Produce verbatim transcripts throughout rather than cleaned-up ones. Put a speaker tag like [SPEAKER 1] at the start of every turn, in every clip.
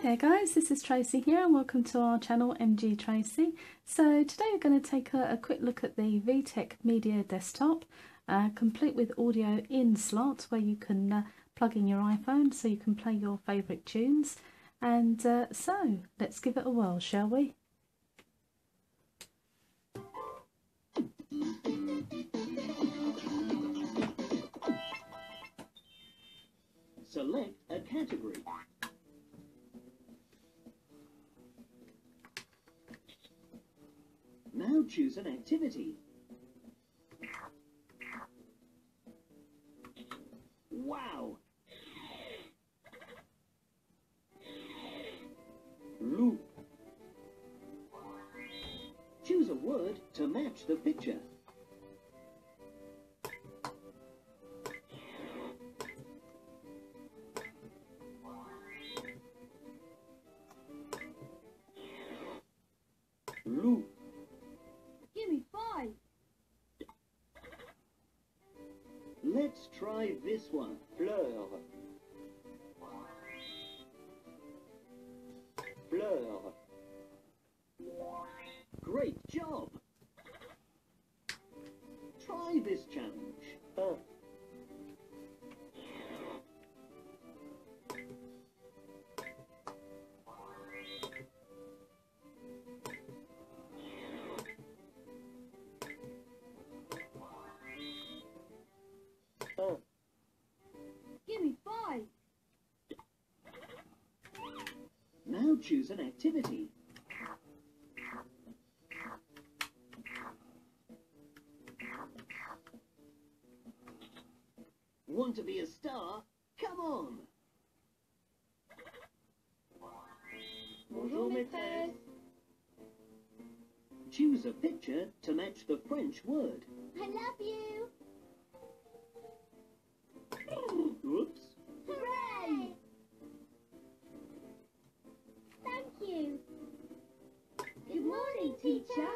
[SPEAKER 1] there guys, this is Tracy here and welcome to our channel MGTracey. So today we're going to take a, a quick look at the Vtech Media Desktop, uh, complete with audio in slots where you can uh, plug in your iPhone so you can play your favourite tunes. And uh, so let's give it a whirl, shall we?
[SPEAKER 2] Select a category. Now choose an activity. Wow! Loop. Choose a word to match the picture. Loop.
[SPEAKER 3] Give me five.
[SPEAKER 2] Let's try this one. Fleur. Fleur. Great job. Try this challenge. Uh. Uh.
[SPEAKER 3] Give me five.
[SPEAKER 2] Now choose an activity. Want to be a star? Come on!
[SPEAKER 3] Bonjour, maîtresse.
[SPEAKER 2] Choose a picture to match the French word.
[SPEAKER 3] I love you.
[SPEAKER 2] Whoops!
[SPEAKER 3] Hooray! Thank you. Good morning, teacher.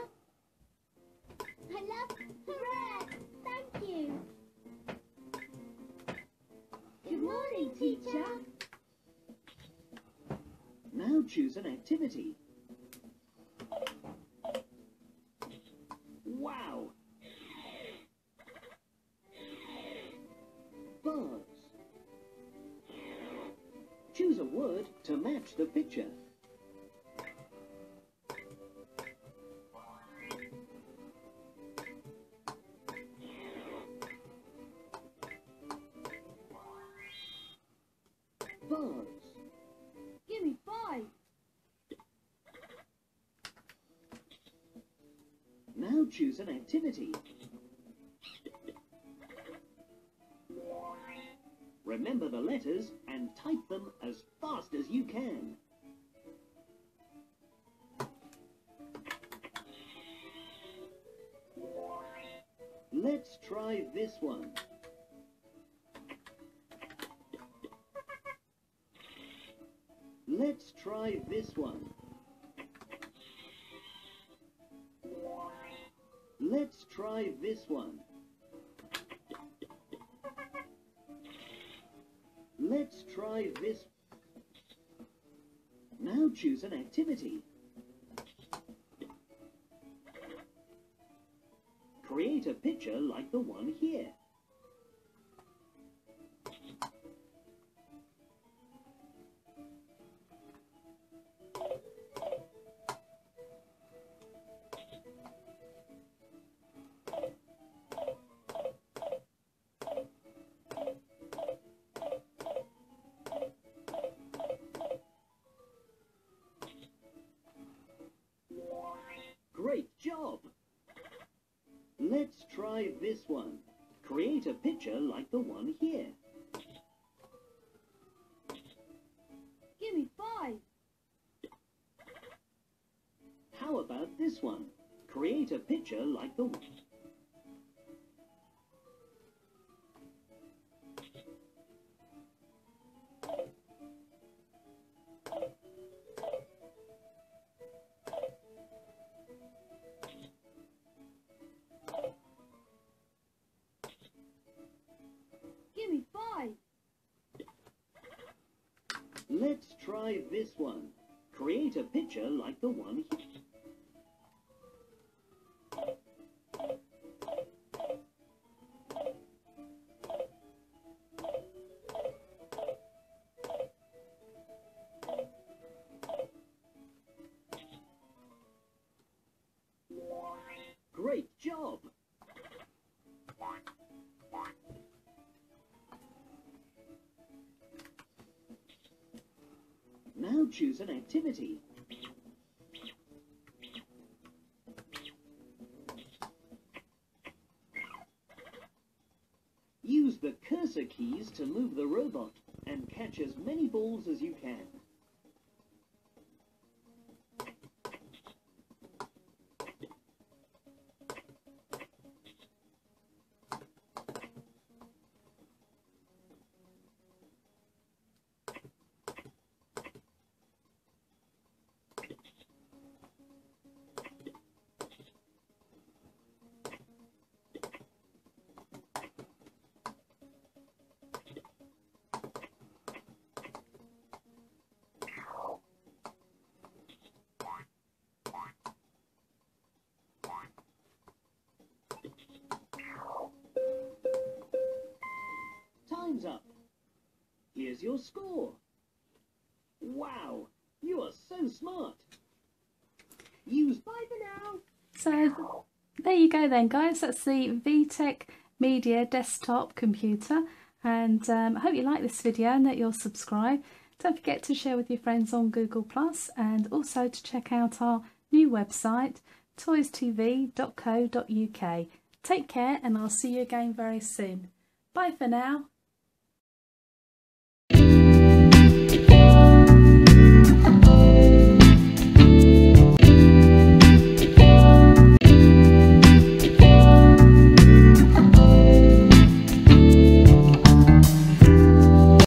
[SPEAKER 3] I love. Hooray! Thank you. Good morning, teacher.
[SPEAKER 2] Now choose an activity. Wow! Birds. Choose a word to match the picture. Birds.
[SPEAKER 3] Give me five.
[SPEAKER 2] Now choose an activity. Remember the letters and type them as fast as you can. Let's try this one. Let's try this one. Let's try this one. Let's try this. Now choose an activity. Create a picture like the one here. Great job! Let's try this one. Create a picture like the one here.
[SPEAKER 3] Give me five.
[SPEAKER 2] How about this one? Create a picture like the one.
[SPEAKER 3] Give me five.
[SPEAKER 2] Let's try this one. Create a picture like the one here. Great job! Now choose an activity. Use the cursor keys to move the robot and catch as many balls as you can. Time's up. Here's your score. Wow, you are so smart. Use bye for now.
[SPEAKER 1] So there you go then, guys. That's the Vtech Media Desktop Computer. And um, I hope you like this video and that you'll subscribe. Don't forget to share with your friends on Google plus, and also to check out our new website, toys t v dot co dot u k. Take care, and I'll see you again very soon. Bye for now.